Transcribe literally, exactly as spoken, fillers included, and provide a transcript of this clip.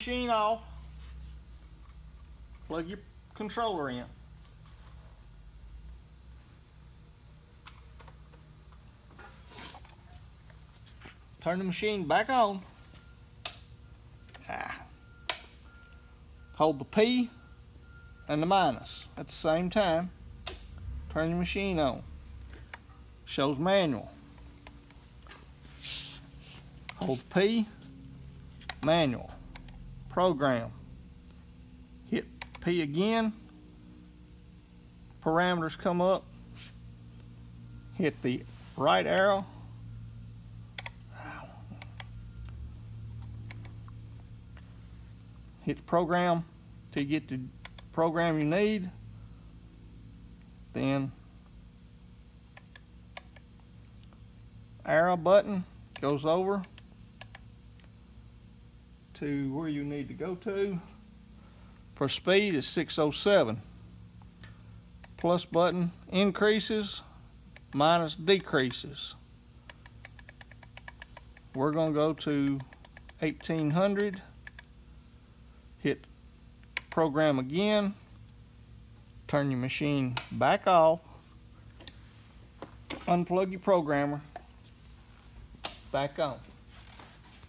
Machine off. Plug your controller in. Turn the machine back on. Ah. Hold the P and the minus at the same time. Turn your machine on. Shows manual. Hold the P, manual, program. Hit P again. Parameters come up. Hit the right arrow. Hit the program till you get the program you need. Then arrow button goes over to where you need to go to. For speed is six oh seven. Plus button increases, minus decreases. We're going to go to eighteen hundred. Hit program again. Turn your machine back off. Unplug your programmer. Back on.